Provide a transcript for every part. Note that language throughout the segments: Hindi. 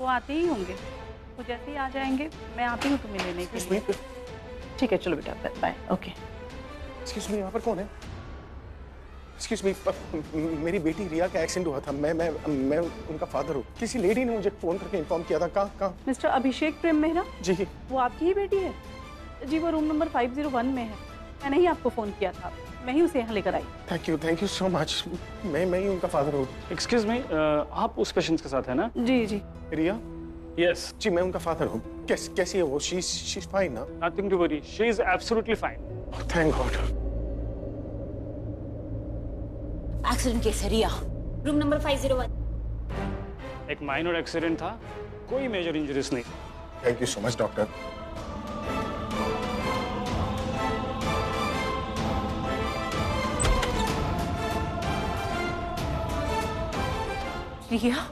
वो आते ही होंगे, वो जैसे ही आ जाएंगे मैं आती हूँ तुम्हें लेने के लिए। ठीक है चलो बेटा, बाय। ओके। एक्सक्यूज मी, यहाँ पर कौन है? एक्सक्यूज मी, मेरी बेटी रिया का एक्सीडेंट हुआ था। मैं उनका फादर हूँ। किसी लेडी ने मुझे फोन करके इन्फॉर्म किया था। कहाँ? मिस्टर अभिषेक प्रेम मेहरा जी। वो आपकी ही बेटी है? जी वो रूम नंबर 501 में है। मैंने ही आपको फोन किया था, मैं ही उसे यहाँ लेकर आई। Thank you so much. मैं ही उनका फादर हूँ। एक्सक्यूज मी, आप उस पेशेंट के साथ है ना? जी। रिया? यस। जी मैं उनका फादर हूँ। कैसी है वो? शी इज फाइन ना? Nothing to worry, she is absolutely fine. Thank God. Accident case है रिया, रूम नंबर 501। एक माइनर एक्सीडेंट था, कोई मेजर इंजरीज नहीं। Thank you so much doctor. Riya?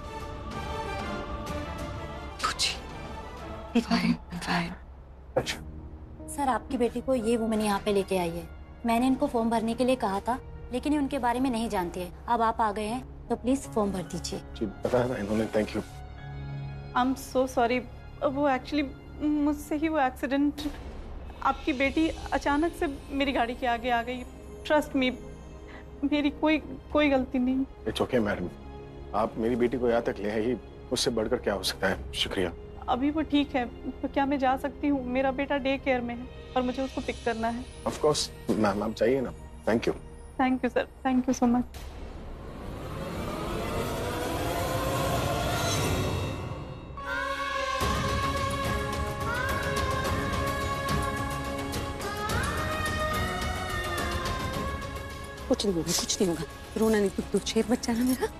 Fine. अच्छा सर आपकी बेटी को ये वुमन यहाँ पे लेके आई है। मैंने इनको फॉर्म भरने के लिए कहा था, लेकिन ये उनके बारे में नहीं जानती है। अब आप आ गए हैं तो प्लीज फॉर्म भर दीजिए। जी बताया ना इन्होंने। Thank you. I am so sorry. वो एक्चुअली मुझसे ही वो एक्सीडेंट, आपकी बेटी अचानक से मेरी गाड़ी के आगे आ गई। ट्रस्ट मी, मेरी कोई गलती नहीं। इट्स ओके मैडम, आप मेरी बेटी को यहाँ तक ले आई, उससे बढ़कर क्या हो सकता है। शुक्रिया। अभी वो ठीक है, तो क्या मैं जा सकती हूँ? मेरा बेटा डे केयर में है और मुझे उसको पिक करना है। ऑफ कोर्स मैम, आप चाहिए ना। Thank you. Thank you sir, thank you so much. कुछ नहीं होगा। रोना नहीं, तू छेद बच्चा ना मेरा।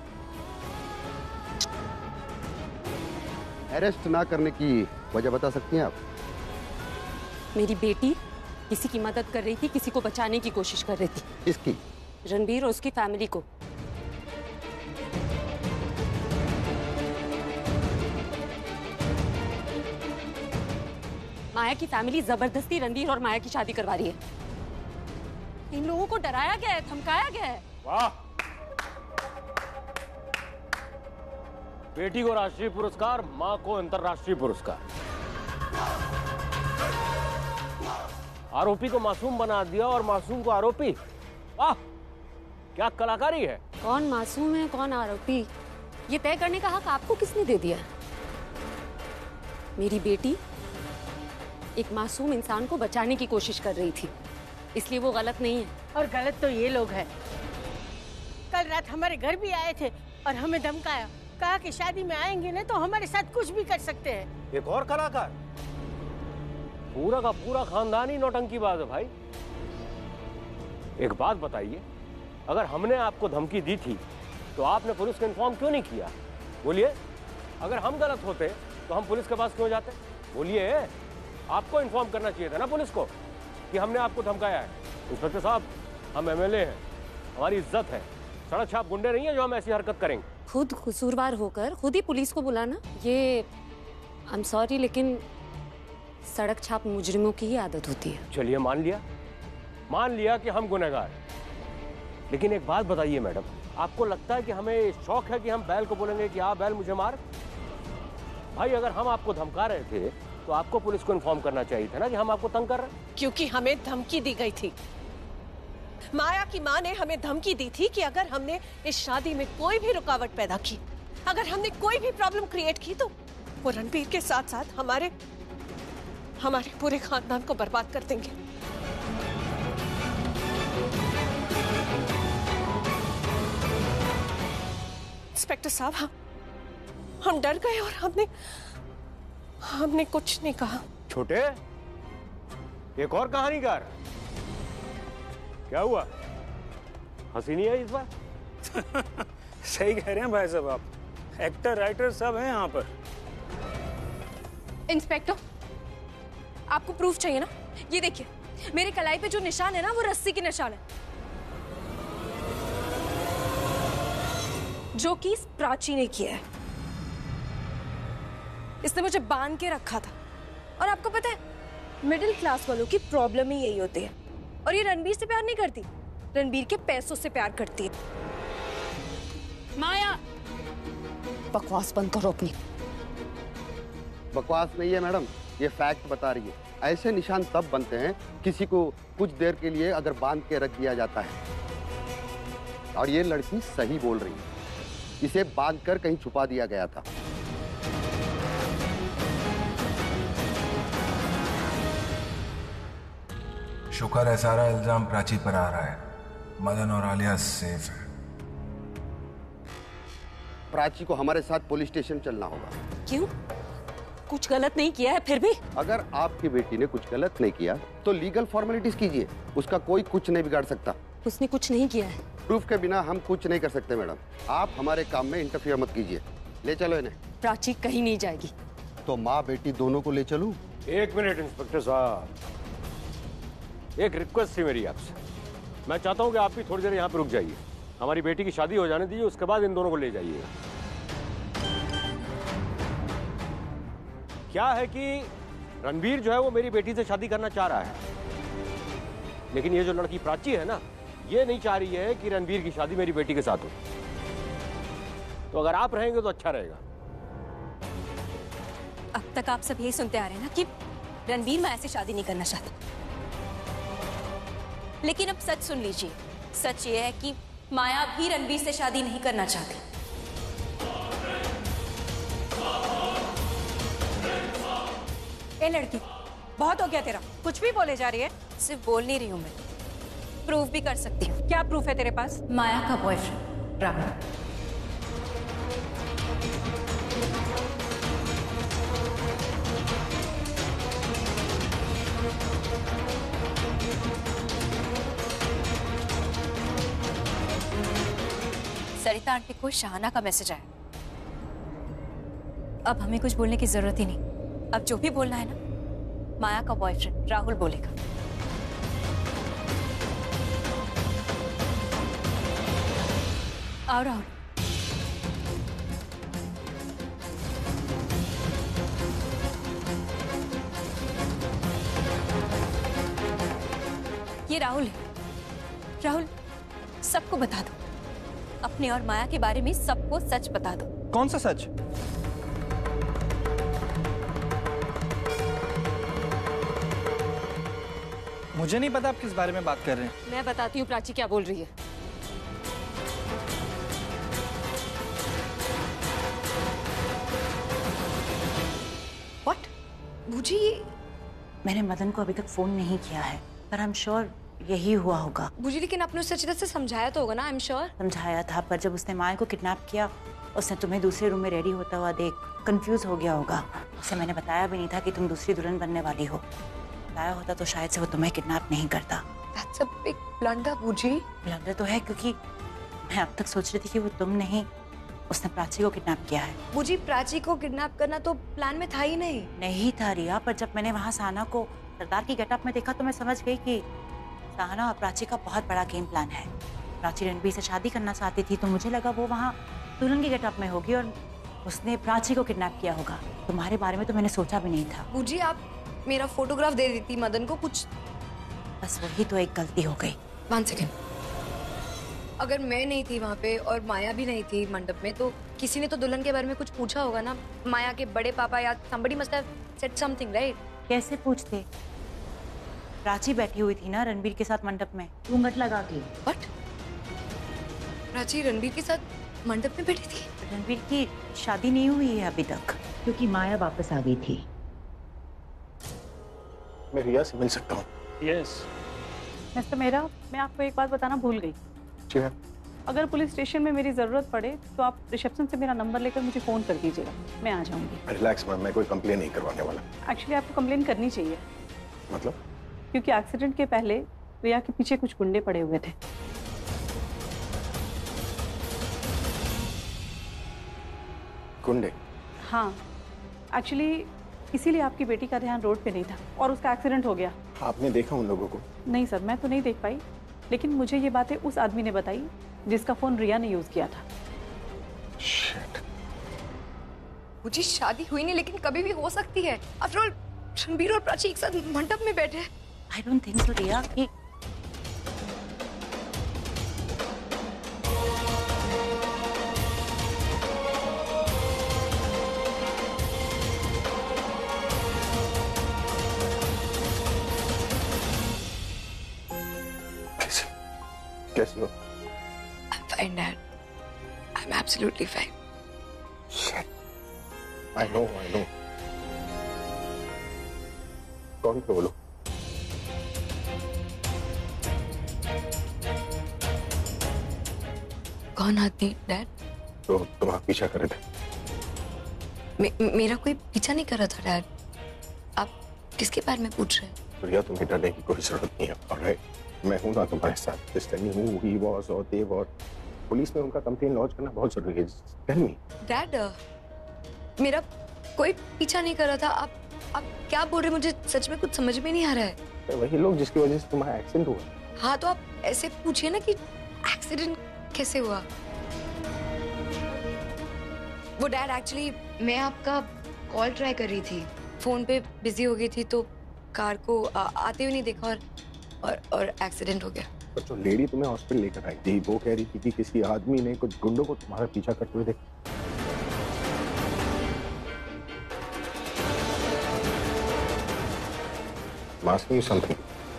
अरेस्ट ना करने की वजह बता सकती हैं आप? मेरी बेटी किसी की मदद कर रही थी, किसी को बचाने की कोशिश कर रही थी। किसकी? रणबीर और उसकी फैमिली को। माया की फैमिली जबरदस्ती रणबीर और माया की शादी करवा रही है। इन लोगों को डराया गया है, धमकाया गया है। वाह! बेटी को राष्ट्रीय पुरस्कार, मां को अंतर्राष्ट्रीय पुरस्कार। आरोपी को मासूम बना दिया और मासूम को आरोपी। वाह, क्या कलाकारी है। कौन मासूम है कौन आरोपी, ये तय करने का हक आपको किसने दे दिया? मेरी बेटी एक मासूम इंसान को बचाने की कोशिश कर रही थी, इसलिए वो गलत नहीं है। और गलत तो ये लोग हैं। कल रात हमारे घर भी आए थे और हमें धमकाया, कहा कि शादी में आएंगे ना तो हमारे साथ कुछ भी कर सकते हैं। एक और कलाकार, पूरा का पूरा खानदान ही नौटंकीबाज है भाई। एक बात बताइए, अगर हमने आपको धमकी दी थी तो आपने पुलिस को इन्फॉर्म क्यों नहीं किया? बोलिए, अगर हम गलत होते तो हम पुलिस के पास क्यों जाते? बोलिए, आपको इन्फॉर्म करना चाहिए था ना पुलिस को कि हमने आपको धमकाया है। इंस्पेक्टर साहब, हम एमएलए हैं, हमारी इज्जत है, सड़क छाप गुंडे नहीं है जो हम ऐसी हरकत करेंगे। खुद कसूरवार होकर खुद ही पुलिस को बुलाना, ये आई एम सॉरी लेकिन सड़क छाप मुजरिमों की ही आदत होती है। चलिए मान लिया कि हम गुनहगार हैं, लेकिन एक बात बताइए मैडम, आपको लगता है कि हमें शौक है कि हम बैल को बोलेंगे कि हाँ बैल मुझे मार? भाई अगर हम आपको धमका रहे थे तो आपको पुलिस को इन्फॉर्म करना चाहिए था ना कि हम आपको तंग कर रहे हैं। क्योंकि हमें धमकी दी गई थी। माया की माँ ने हमें धमकी दी थी कि अगर हमने इस शादी में कोई भी रुकावट पैदा की, अगर हमने कोई भी प्रॉब्लम क्रिएट की तो वो रणबीर के साथ साथ हमारे पूरे खानदान को बर्बाद कर देंगे। इंस्पेक्टर साहब, हम डर गए और हमने कुछ नहीं कहा। छोटे, एक और कहानीकार, क्या हुआ? हंसी नहीं है इस बार? सही कह रहे हैं भाई साहब, आप एक्टर राइटर सब हैं यहाँ पर। इंस्पेक्टर, आपको प्रूफ चाहिए ना? ये देखिए, मेरे कलाई पे जो निशान है ना, वो रस्सी के निशान है, जो कि इस प्राची ने किया है। इसने मुझे बांध के रखा था। और आपको पता है, मिडिल क्लास वालों की प्रॉब्लम ही यही होती है। और ये रणबीर से प्यार नहीं करती, रणबीर के पैसों से प्यार करती है। माया, बकवास बंद करो अपनी। बकवास नहीं है मैडम, ये फैक्ट बता रही है। ऐसे निशान तब बनते हैं किसी को कुछ देर के लिए अगर बांध के रख दिया जाता है। और ये लड़की सही बोल रही है, इसे बांध कर कहीं छुपा दिया गया था। शुक्र है सारा इल्जाम प्राची पर आ रहा है। मदन और आलिया सेफ है। प्राची को हमारे साथ पुलिस स्टेशन चलना होगा। क्यों? कुछ गलत नहीं किया है फिर भी? अगर आपकी बेटी ने कुछ गलत नहीं किया तो लीगल फॉर्मेलिटीज कीजिए, उसका कोई कुछ नहीं बिगाड़ सकता। उसने कुछ नहीं किया है। प्रूफ के बिना हम कुछ नहीं कर सकते मैडम। आप हमारे काम में इंटरफियर मत कीजिए। ले चलो इन्हें। प्राची कहीं नहीं जाएगी। तो माँ बेटी दोनों को ले चलूं? एक मिनट इंस्पेक्टर साहब, एक रिक्वेस्ट थी मेरी आपसे। मैं चाहता हूं कि आप भी थोड़ी देर यहाँ पे रुक जाइए। हमारी बेटी की शादी हो जाने दीजिए, उसके बाद इन दोनों को ले जाइएगा। क्या है कि रणबीर जो है वो मेरी बेटी से शादी करना चाह रहा है, लेकिन ये जो लड़की प्राची है ना, ये नहीं चाह रही है कि रणबीर की शादी मेरी बेटी के साथ हो। तो अगर आप रहेंगे तो अच्छा रहेगा। अब तक आप सब यही सुनते आ रहे हैं ना कि रणबीर मैं ऐसे शादी नहीं करना चाहता, लेकिन अब सच सुन लीजिए। सच ये है कि माया भी रणबीर से शादी नहीं करना चाहती। ए लड़की, बहुत हो गया तेरा, कुछ भी बोले जा रही है। सिर्फ बोल नहीं रही हूं मैं, प्रूफ भी कर सकती हूँ। क्या प्रूफ है तेरे पास? माया का बॉयफ्रेंड राहुल। सरिता आंटी को शाहाना का मैसेज आया। अब हमें कुछ बोलने की जरूरत ही नहीं। अब जो भी बोलना है ना, माया का बॉयफ्रेंड राहुल बोलेगा। आओ राहुल। ये राहुल है। राहुल, सबको बता दो, अपने और माया के बारे में सबको सच बता दो। कौन सा सच? मुझे नहीं पता आप किस बारे में बात कर रहे हैं। मैं बताती हूँ प्राची क्या बोल रही है। व्हाट? बूजी, मैंने मदन को अभी तक फोन नहीं किया है, पर आई एम श्योर यही हुआ होगा। बूजी, लेकिन आपने उसे अच्छी तरह से समझाया तो होगा ना? आई एम श्योर समझाया था, पर जब उसने माया को किडनैप किया, उसने तुम्हें दूसरे रूम में रेडी होता हुआ देख कंफ्यूज हो गया होगा। उसे मैंने बताया भी नहीं था कि तुम दूसरी दुल्हन बनने वाली हो। बताया होता तो शायद से वो तुम्हें किडनैप नहीं करता। That's a big blunder, बूजी। ब्लंडर तो है, क्योंकि मैं अब तक सोच रही थी कि वो तुम नहीं, उसने प्राची को किडनैप किया है। बूजी, प्राची को किडनैप करना तो प्लान में था ही नहीं। नहीं था रिया, पर जब मैंने वहाँ सहाना को सरदार की गेटअप में देखा तो मैं समझ गई कि सहाना और प्राची का बहुत बड़ा गेम प्लान है। प्राची रणबीर से शादी करना चाहती थी, तो मुझे लगा वो वहाँ दुल्हन की गेटअप में होगी और उसने प्राची को किडनैप किया होगा। तुम्हारे बारे में तो मैंने सोचा भी नहीं था। बूजी, आप मेरा फोटोग्राफ दे देती मदन को। कुछ बस वही तो एक गलती हो गई। 1 सेकेंड। अगर मैं नहीं थी वहाँ पे और माया भी नहीं थी मंडप में, तो किसी ने तो दुल्हन के बारे में कुछ पूछा होगा ना। माया के बड़े पापा या somebody must have said something, right? कैसे पूछते? प्राची बैठी हुई थी ना रणबीर के साथ मंडप में, घूंघट लगा के। What? प्राची रणबीर के साथ मंडप में बैठी थी? रणबीर की शादी नहीं हुई है अभी तक, क्योंकि माया वापस आ गई थी। मैं रिया से मिल सकता हूँ? यस। मिस्टर मेहरा, मैं आपको एक बात बताना भूल गई। जी मैम। अगर पुलिस स्टेशन में मेरी ज़रूरत पड़े तो आप रिसेप्शन से मेरा नंबर लेकर मुझे फ़ोन कर दीजिएगा, मैं आ जाऊंगी। रिलैक्स मैम, मैं कोई कंप्लेन नहीं करवाने वाला। एक्चुअली आपको कंप्लेन करनी चाहिए। मतलब? क्योंकि एक्सीडेंट के पहले रिया के पीछे कुछ गुंडे पड़े हुए थे। गुंडे? हाँ, एक्चुअली इसीलिए आपकी बेटी का ध्यान रोड पे नहीं था और उसका एक्सीडेंट हो गया। आपने देखा उन लोगों को? नहीं सर, मैं तो नहीं देख पाई, लेकिन मुझे ये बातें उस आदमी ने बताई जिसका फोन रिया ने यूज किया था। Shit. मुझे शादी हुई नहीं, लेकिन कभी भी हो सकती है। आफ्टर ऑल रणबीर और प्राची एक साथ मंडप में बैठे हैं। आई डोंट थिंक सो रिया कि कैसी हो? I'm fine, Dad. I'm absolutely fine. Shit. I know. कौन पे बोलो? कौन आदमी, डैड? तो तुम्हारा पीछा कर रहे थे। मेरा कोई पीछा नहीं कर रहा था, डैड। आप किसके बारे में पूछ रहे हैं? प्रिया, तुम्हें डरने की कोई जरूरत नहीं है। ऑलराइट, मैं हूं ना तुम्हारे साथ। Just tell me who he was or they were. Police में उनका कंप्लेन लॉन्च करना बहुत जरूरी है। Tell me. डैड, मेरा कोई पीछा नहीं कर रहा था। आप क्या बोल रहे हैं? मुझे सच में कुछ समझ में नहीं आ रहा है। वही लोग जिसकी वजह से तुम्हारा एक्सीडेंट हुआ। हाँ, तो आप ऐसे पूछिए ना कि एक्सीडेंट कैसे हुआ। वो डैड, एक्चुअली मैं आपका कॉल ट्राई कर रही थी, फोन पे बिजी हो गई थी, तो कार को आते हुए नहीं देखा और एक्सीडेंट हो गया। पर जो लेडी तुम्हें हॉस्पिटल लेकर आई थी, वो कह रही थी कि किसी आदमी ने कुछ गुंडों को तुम्हारा पीछा करते हुए देखा। Asking you something.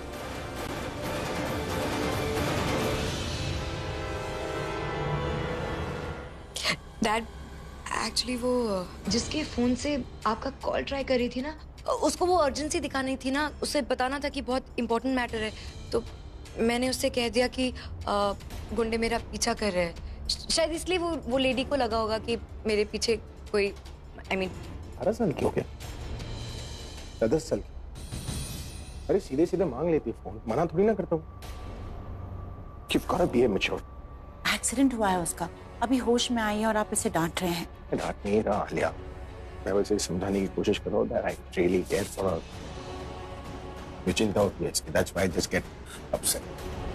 Dad, actually वो जिसके फोन से आपका कॉल ट्राई कर रही थी ना, उसको वो अर्जेंसी दिखानी थी ना, उसे बताना था कि बहुत इंपॉर्टेंट मैटर है, तो मैंने उससे कह दिया कि गुंडे मेरा पीछा कर रहे हैं। शायद इसलिए वो लेडी को लगा होगा कि मेरे पीछे कोई, I mean 18 साल की हो गया? 10 साल की? अरे सीधे मांग लेती फोन, मना थोड़ी ना करता हूँ। You've got to be mature. Accident हुआ है उसका, अभी होश में आई है और आप इसे डांट रहे हैं। डांट नहीं रहा आलिया, मैं वैसे समझाने की कोशिश कर रहा हूँ that I really care for her. मुझे चिंता होती है इसकी, that's why I just get upset.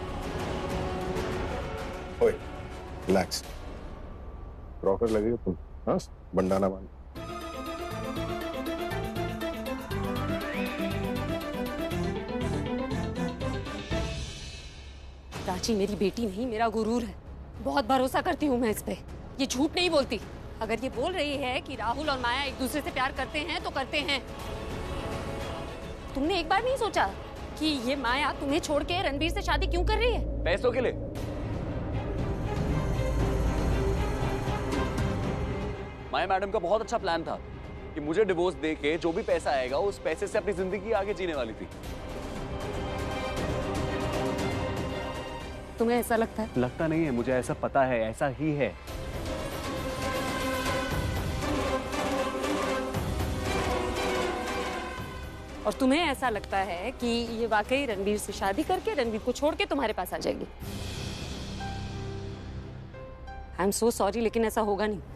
ओए, relax. रॉकर लगेगा तुम, हाँ? बंडाना बांध। प्राची मेरी बेटी नहीं, मेरा गुरूर है। बहुत भरोसा करती हूँ मैं इस पे। ये झूठ नहीं बोलती। अगर ये बोल रही है कि राहुल और माया एक दूसरे से प्यार करते हैं तो करते हैं। तुमने एक बार नहीं सोचा कि ये माया तुम्हें छोड़ के रणबीर से शादी क्यों कर रही है? पैसों के लिए। माया मैडम का बहुत अच्छा प्लान था कि मुझे डिवोर्स दे के जो भी पैसा आएगा उस पैसे से अपनी जिंदगी आगे जीने वाली थी। तुम्हें ऐसा लगता है? लगता नहीं है, मुझे ऐसा पता है, ऐसा ही है। और तुम्हें ऐसा लगता है कि ये वाकई रणबीर से शादी करके रणबीर को छोड़ के तुम्हारे पास आ जाएगी। आई एम सो सॉरी, लेकिन ऐसा होगा नहीं।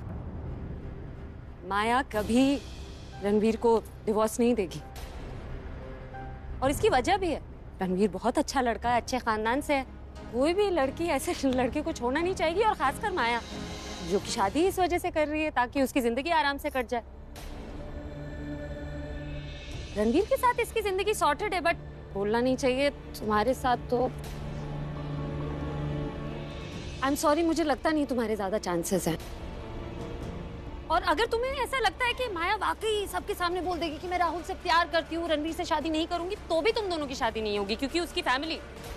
माया कभी रणबीर को डिवोर्स नहीं देगी, और इसकी वजह भी है। रणबीर बहुत अच्छा लड़का है, अच्छे खानदान से है। कोई भी लड़की ऐसे लड़के को छोड़ना नहीं चाहेगी, और खासकर माया जो कि शादी इस वजह से कर रही है ताकि उसकी जिंदगी आराम से कट जाए। रणबीर के साथ इसकी जिंदगी सॉर्टेड है, बट बोलना नहीं चाहिए। तुम्हारे साथ तो आई एम सॉरी, मुझे लगता नहीं तुम्हारे ज्यादा चांसेस हैं। और अगर तुम्हें ऐसा लगता है कि माया वाकई सबके सामने बोल देगी कि मैं राहुल से प्यार करती हूँ, रणबीर से शादी नहीं करूंगी, तो भी तुम दोनों की शादी नहीं होगी, क्योंकि उसकी फैमिली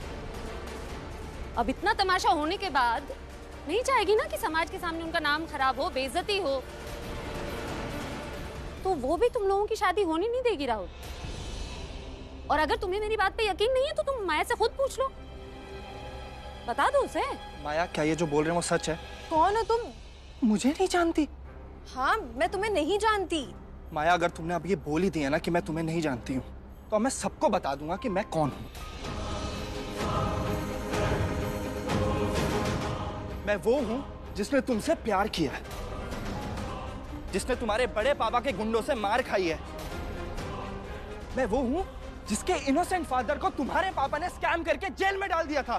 अब इतना तमाशा होने के बाद नहीं चाहेगी ना कि समाज के सामने उनका नाम खराब हो, बेइज्जती हो। तो वो भी तुम लोगों की शादी होने नहीं देगी राहुल। और अगर तुम्हें मेरी बात पे यकीन नहीं है तो तुम माया से खुद पूछ लो, बता दो उसे। माया, क्या ये जो बोल रहे हैं वो सच है? कौन हो तुम? मुझे नहीं जानती। हाँ, मैं तुम्हें नहीं जानती। माया, अगर तुमने अब ये बोल ही दिया ना कि मैं तुम्हें नहीं जानती हूँ, तो मैं सबको बता दूंगा कि मैं कौन हूँ। मैं वो हूँ जिसने तुमसे प्यार किया है, जिसने तुम्हारे बड़े पापा के गुंडों से मार खाई है। मैं वो हूँ जिसके इनोसेंट फादर को तुम्हारे पापा ने स्कैम करके जेल में डाल दिया था।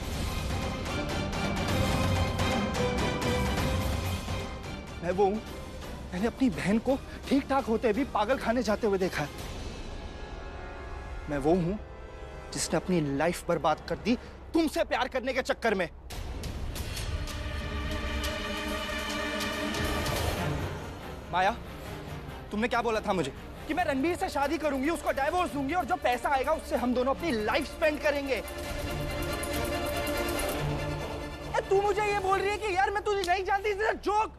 मैं वो हूँ, मैंने अपनी बहन को ठीक ठाक होते भी पागल खाने जाते हुए देखा है। मैं वो हूँ जिसने अपनी लाइफ बर्बाद कर दी तुमसे प्यार करने के चक्कर में। माया, तुमने क्या बोला था मुझे? कि मैं रणबीर से शादी करूंगी, उसको डाइवोर्स दूंगी, और जो पैसा आएगा उससे हम दोनों अपनी लाइफ स्पेंड करेंगे। तू मुझे ये बोल रही है कि यार मैं तुझे नहीं जानती, जोक।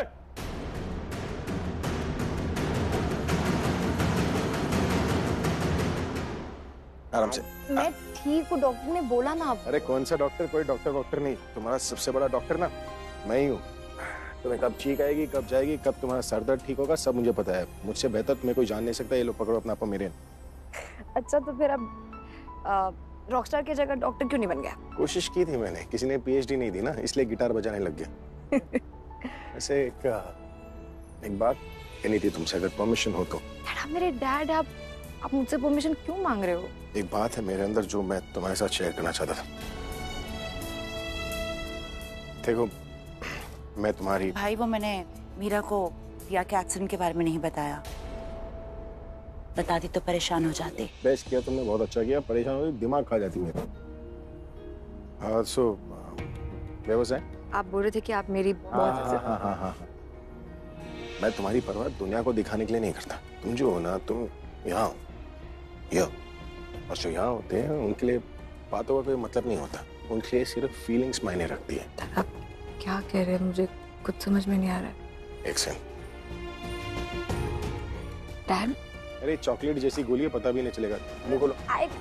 आराम से। मैं ठीक हूँ, डॉक्टर ने बोला ना। अरे कौन सा डॉक्टर, कोई डॉक्टर नहीं, तुम्हारा सबसे बड़ा डॉक्टर ना मैं ही हूँ। तुम्हें कब चीख आएगी, कब जाएगी, कब तुम्हारा सर दर्द ठीक होगा, सब मुझे पता है। मुझसे बेहतर तुम्हें कोई जान नहीं सकता। ये लो पकड़ो अपना आपको मेरे। अच्छा तो फिर अब रॉकस्टार की जगह डॉक्टर क्यों नहीं बन गया? कोशिश की थी मैंने, किसी ने पीएचडी नहीं दी ना, इसलिए गिटार बजाने लग गया। ऐसे एक बात कहनी थी तुमसे, अगर परमिशन हो तो। आप मेरे डैड, आप मुझसे परमिशन क्यों मांग रहे हो? एक बात है मेरे अंदर जो मैं तुम्हारे साथ शेयर करना चाहता था। देखो मैं तुम्हारी भाई, वो मैंने मीरा को रिया के एक्सीडेंट के बारे में नहीं बताया। बताती तो परेशान हो जाती। बेस्ट किया तुमने, बहुत अच्छा किया। परेशान हो दिमाग खा जाती मेरा। हाँ सो व्यवसाय आप बोल रहे थे कि आप मेरी बहुत हाँ। मैं तुम्हारी परवाह दुनिया को दिखाने के लिए नहीं करता। तुम जो हो ना, तुम यहाँ और जो यहाँ होते हैं उनके लिए बातों का कोई मतलब नहीं होता। उनके लिए सिर्फ फीलिंग्स मायने रखती है। आप क्या कह रहे हैं? मुझे कुछ समझ में नहीं आ रहा है। एक सेकंड। डैड, अरे चॉकलेट जैसी गोली है, पता भी नहीं चलेगा। मुंह खोलो।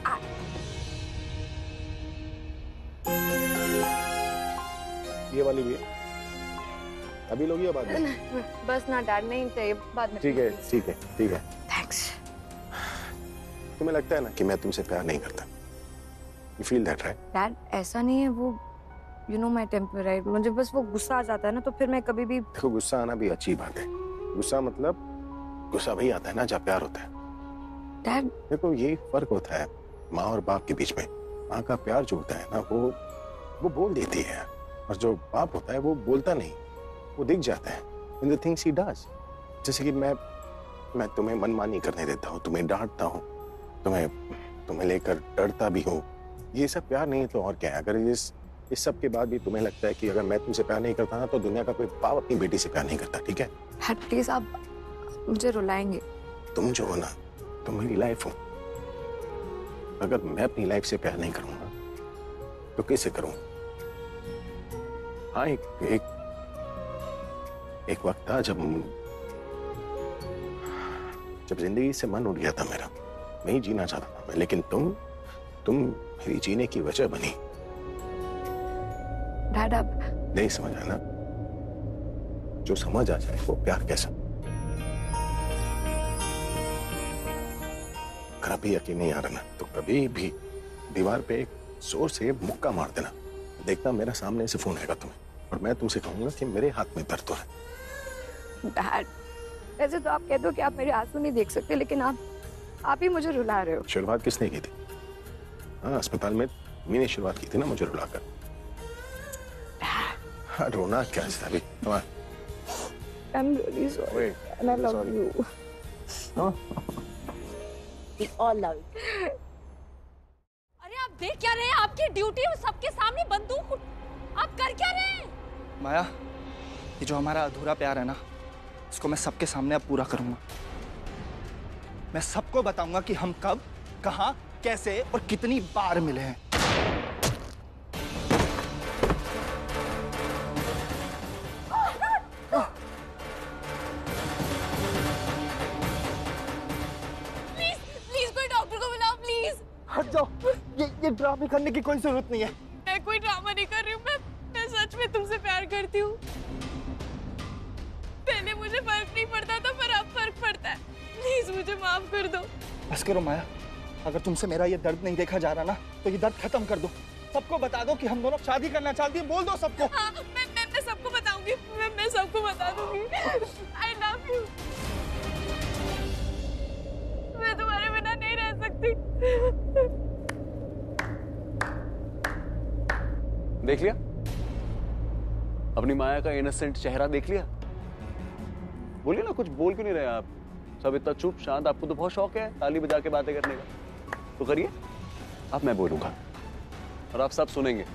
ये वाली भी है, अभी लोगी या बाद में? बस ना डैड, नहीं चाहिए, बाद में। ठीक है। थैंक्स। तुम्हें लगता है ना कि मैं तुमसे प्यार नहीं करता। You feel that, right? Dad ऐसा नहीं है, वो you know my temper, right? मुझे बस वो गुस्सा आ जाता है ना, तो फिर मैं कभी भी। देखो गुस्सा आना भी अच्छी बात है। गुस्सा मतलब गुस्सा भी आता है ना जब प्यार होता है। डैड देखो यही फर्क होता है माँ और बाप के बीच में। माँ का प्यार जो होता है ना वो बोल देती है, और जो बाप होता है वो बोलता नहीं, वो दिख जाता है in the things he does। जैसे कि मैं तुम्हें मनमानी करने देता हूँ, तुम्हें डांटता हूँ, तुम्हें लेकर डरता भी हूँ। ये सब प्यार नहीं तो और क्या है? अगर इस सब के बाद भी तुम्हें लगता है कि अगर मैं तुमसे प्यार नहीं करता ना, तो दुनिया का कोई बाप अपनी बेटी से प्यार नहीं करता। ठीक है डैड प्लीज, आप मुझे रुलाएंगे? तुम जो हो ना, तुम मेरी लाइफ हो। अगर मैं अपनी लाइफ से प्यार नहीं करूंगा तो किससे करूं? हाँ एक वक्त था जब जिंदगी से मन उठ गया था मेरा, नहीं जीना चाहता था मैं, लेकिन तुम मेरी जीने की वजह बनी। डैड अब नहीं समझ आना, जो समझ आ जाए वो प्यार कैसा। कभी यकीन नहीं आ रहा ना, तो कभी भी दीवार पे एक जोर से मुक्का मार देना, देखना मेरा सामने से फोन आएगा तुम्हें, और मैं तुमसे कहूंगा कि मेरे हाथ में दर्द हो रहा है। डैड वैसे तो आप कहते हो कि आप मेरे आंसू नहीं देख सकते, लेकिन आप ही मुझे रुला रहे हो। शुरुआत किसने की थी? हाँ, अस्पताल में मैंने शुरुआत की थी ना मुझे रुलाकर। हाँ, रोना क्या है अभी? I'm really sorry and I love you. We all love you. अरे आप देख क्या रहे हैं? आपकी ड्यूटी है सबके सामने बंदूक, आप कर क्या रहे हैं? माया, ये जो हमारा अधूरा प्यार है ना, इसको मैं सबके सामने अब पूरा करूंगा। मैं सबको बताऊंगा कि हम कब, कहां, कैसे और कितनी बार मिले हैं। प्लीज कोई डॉक्टर को बुलाओ प्लीज। हट जाओ, ये ड्रामे करने की कोई जरूरत नहीं है। मैं कोई ड्रामा नहीं कर रही हूँ, मैं सच में तुमसे प्यार करती हूँ। पहले मुझे फर्क नहीं पड़ता था, पर अब फर्क पड़ता है। प्लीज मुझे माफ कर दो। बस करो माया, अगर तुमसे मेरा ये दर्द नहीं देखा जा रहा ना, तो ये दर्द खत्म कर दो। सबको बता दो कि हम दोनों शादी करना चाहती हैं, बोल दो सबको। हाँ, मैं सबको बताऊंगी, मैं सबको बता दूंगी। I love you। मैं तुम्हारे बिना नहीं रह सकती। देख लिया अपनी माया का इनोसेंट चेहरा, देख लिया। बोलिए ना, कुछ बोल क्यों नहीं रहे आप? सब इतना चुप शांत। आपको तो बहुत शौक है ताली बजा के बातें करने का, तो करिए। अब मैं बोलूंगा और आप सब सुनेंगे।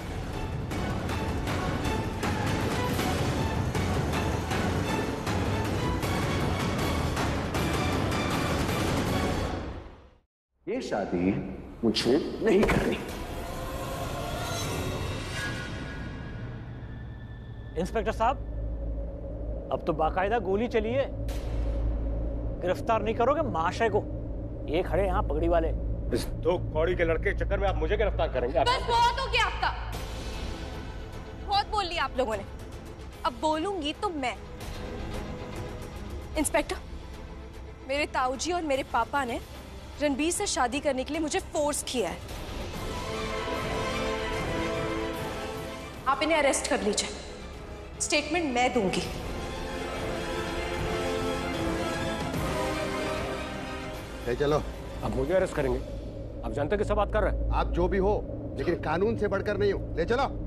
ये शादी मुझे नहीं करनी। इंस्पेक्टर साहब, अब तो बाकायदा गोली चली है। गिरफ्तार नहीं करोगे महाशय को? ये खड़े यहाँ पगड़ी वाले। इस दो कौड़ी के लड़के के चक्कर में आप मुझे गिरफ्तार करेंगे? बस बहुत हो गया आपका, बहुत बोल लिया आप लोगों ने। अब बोलूंगी तो मैं। इंस्पेक्टर, मेरे ताऊजी और मेरे पापा ने रणबीर से शादी करने के लिए मुझे फोर्स किया है। आप इन्हें अरेस्ट कर लीजिए, स्टेटमेंट मैं दूंगी। ले चलो। आप मुझे अरेस्ट करेंगे? आप जानते किससे बात कर रहे हैं? आप जो भी हो, लेकिन कानून से बढ़कर नहीं हो। ले चलो।